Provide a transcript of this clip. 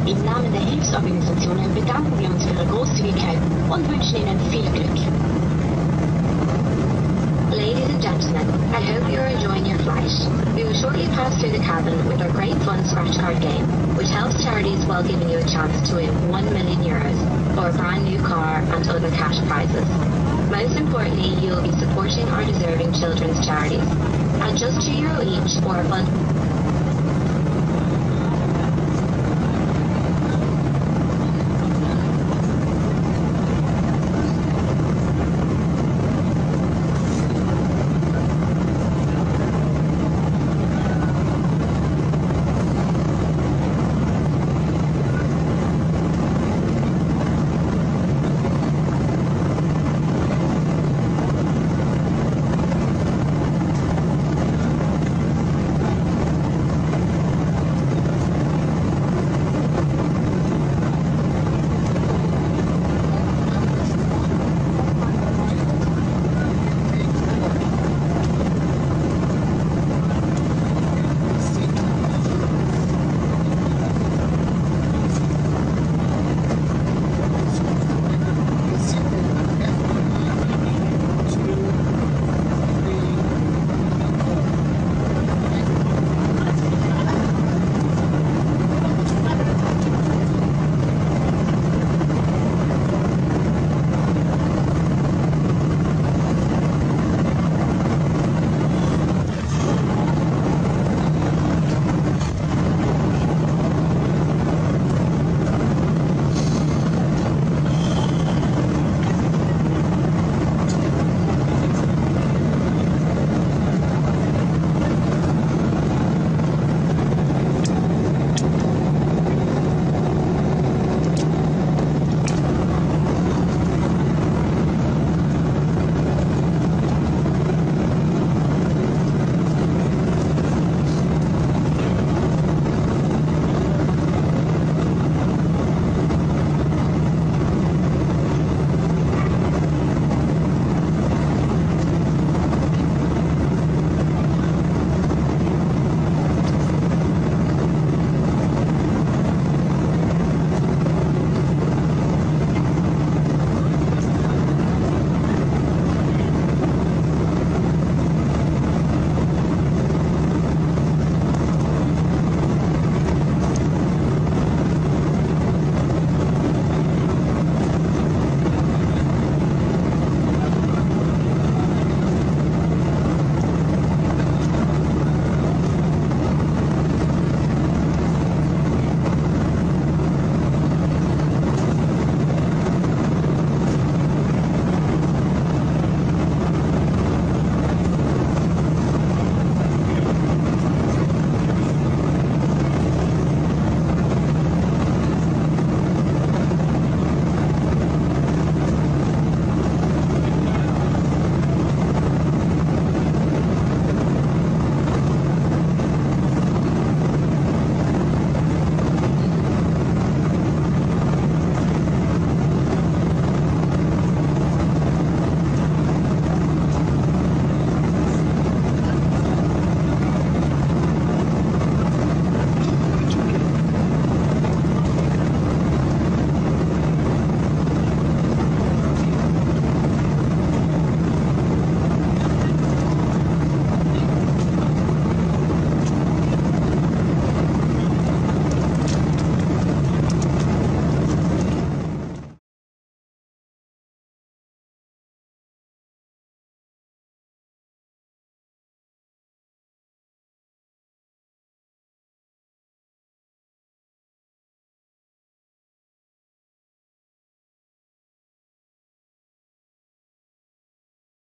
Im Namen der Hilfsorganisationen bedanken wir uns für Ihre Großzügigkeit und wünschen Ihnen viel Glück. Ladies and gentlemen, I hope you are enjoying your flight. We will shortly pass through the cabin with our great fun scratch card game, which helps charities while giving you a chance to win €1 million or a brand new car and other cash prizes. Most importantly, you will be supporting our deserving children's charities. At just €2 each or a bundle